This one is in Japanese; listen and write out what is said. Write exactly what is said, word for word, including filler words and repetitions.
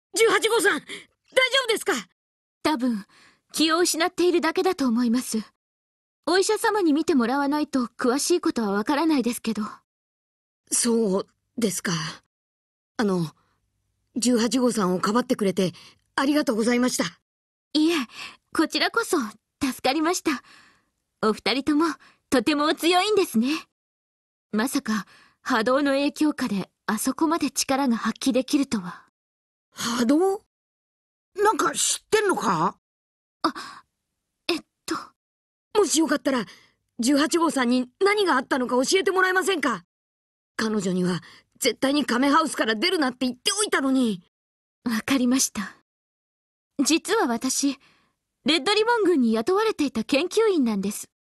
じゅうはち号さん、大丈夫ですか？ 多分、気を失っているだけだと思います。お医者様に診てもらわないと詳しいことはわからないですけど。 そうですか。あの、じゅうはち号さんをかばってくれてありがとうございました。 いえ、こちらこそ助かりました。お二人ともとてもお強いんですね。まさか波動の影響下であそこまで力が発揮できるとは。 波動？なんか知ってんのか？ あ、えっと。 もしよかったら、じゅうはち号さんに何があったのか教えてもらえませんか？彼女には絶対にカメハウスから出るなって言っておいたのに。 わかりました。実は私、レッドリボン軍に雇われていた研究員なんです。